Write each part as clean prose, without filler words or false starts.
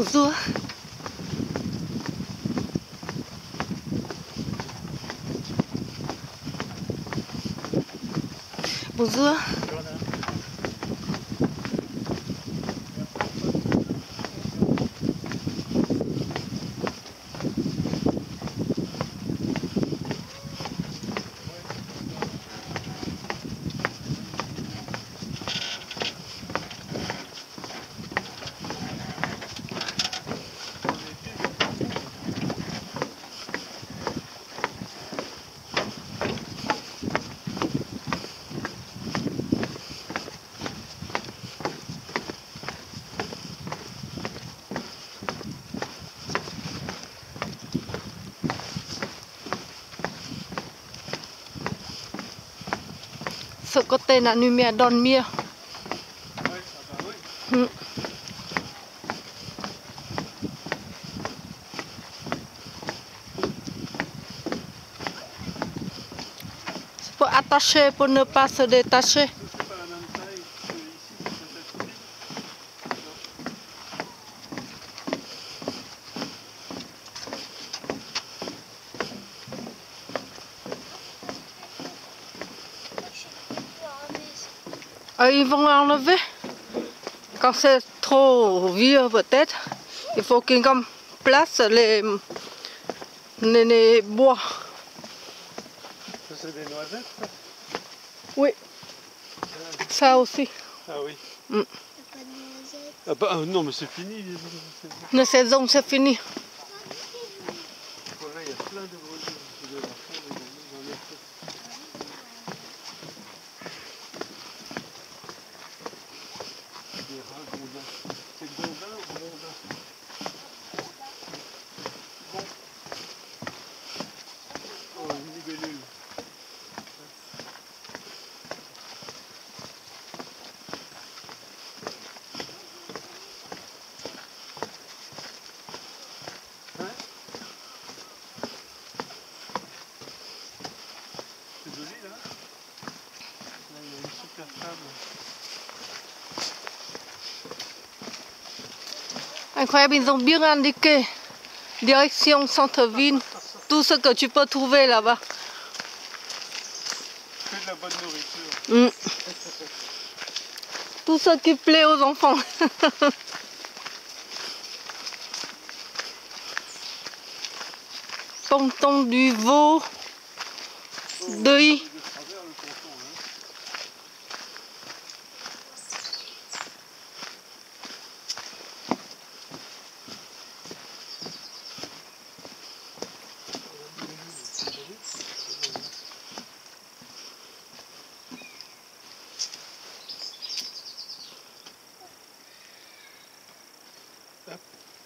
Bonjour. Bonjour. Ce côté la lumière donne mieux. Ouais, ça va, oui. C'est pour attacher, pour ne pas se détacher. C'est pas la même taille que ici, c'est peut-être petit. Ils vont enlever. Quand c'est trop vieux peut-être, il faut qu'ils comme place les bois. Ça c'est des noisettes, ça? Oui, ça aussi. Ah oui. Mm. Ah bah non, mais c'est fini. La saison c'est fini. Voilà, il y a plein de grenouilles de la fond, dans les feux. Des rats gondins. C'est gondin ou gondin? Bon. Oh, une libellule. Hein? C'est joli là. Là, il y a une super table. Incroyable, ils ont bien indiqué. Direction centre-ville. Tout ce que tu peux trouver là-bas. Que de la bonne nourriture. Mm. Tout ce qui plaît aux enfants. Ponton du veau. Deuil. De travers le ponton, hein. Hop.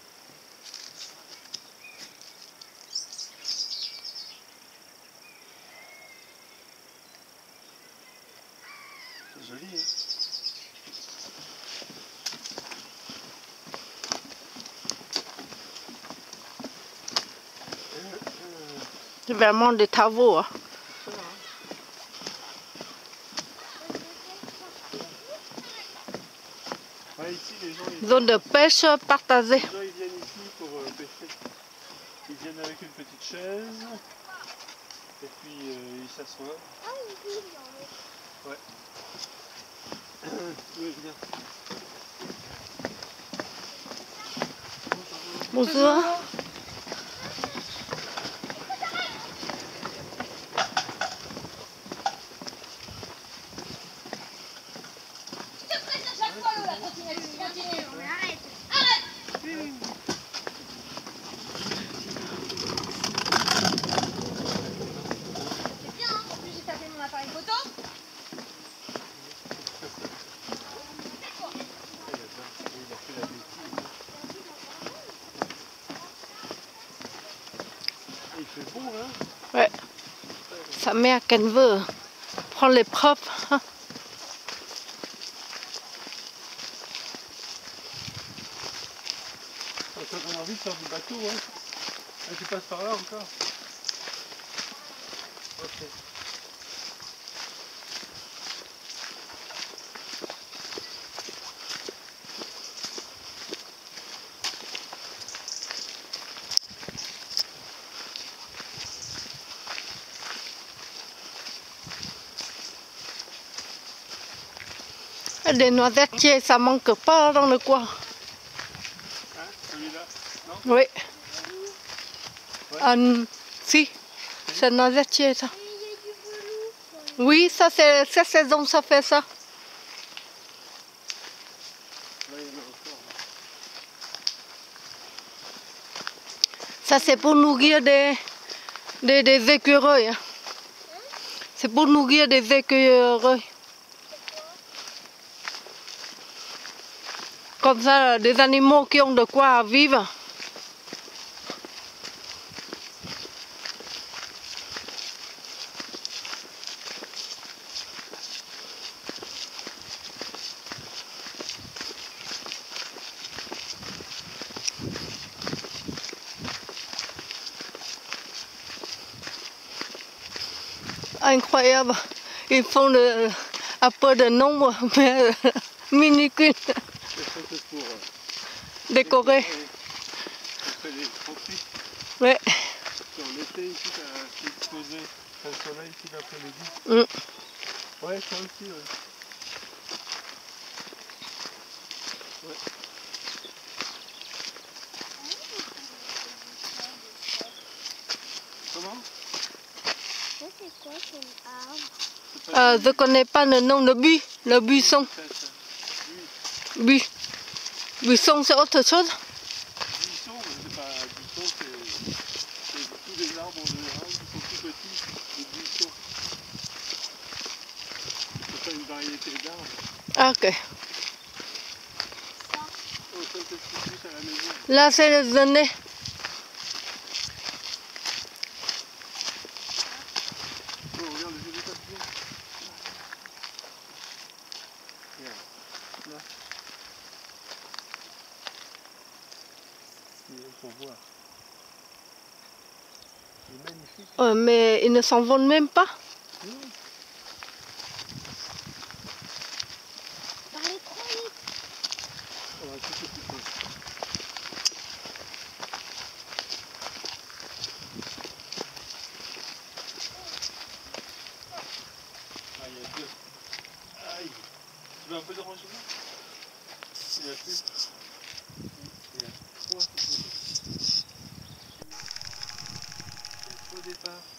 C'est joli, hein. C'est vraiment des travaux. Hein. C'est ça, hein. Ouais, ici, les gens, Zone de pêche partagée. les gens, ils viennent ici pour pêcher. Ils viennent avec une petite chaise. Et puis, ils s'assoient. Ouais. Oui, bien. Bonjour. Continue, on arrête. Arrête. C'est bien, hein. En plus j'ai tapé mon appareil photo. Il a fait la bêtise. Et il fait bon, hein? Ouais. Sa mère qu'elle veut prendre les propres. Hein. Ça donne envie de faire du bateau, hein? Ah, tu passes par là encore? Ok. Des noisetiers, ça manque pas dans le coin. Hein, celui-là? Non? Oui. Ouais. Si, c'est noisetier ça. Et il y a du velours. Oui, ça c'est cette saison, ça fait ça. Là, il y en a encore. Ça c'est pour nourrir des écureuils. Hein. C'est pour nourrir des écureuils. Comme ça, des animaux qui ont de quoi vivre. Incroyable. Ils font un peu de nombre, mais minuscule. Ça, c'est pour Décorer. on fait les profits. Ouais. En été, ici, c'est exposé. T'as le soleil ici l'après-midi. Ouais, ça aussi, ouais. Ouais. Comment? Ça, c'est quoi comme arbre? Je connais pas le nom de le buisson. Buisson, c'est autre chose. Buisson, c'est pas buisson, c'est tous les arbres en général qui sont tout petits, les buissons. C'est pas une variété d'arbres. Ah, ok. Oh, ça c'est plus à la maison. Là, c'est le genêt. Oh, regarde, j'ai des papillons. Regarde, là. Il faut voir. Il est magnifique. Mais ils ne s'envolent même pas. Parlez trop vite. On va tout petit peu. Ah, il y a deux. Aïe. Tu veux un peu de rangement? Il y a plus. Il y a trois. Il y a trois départs.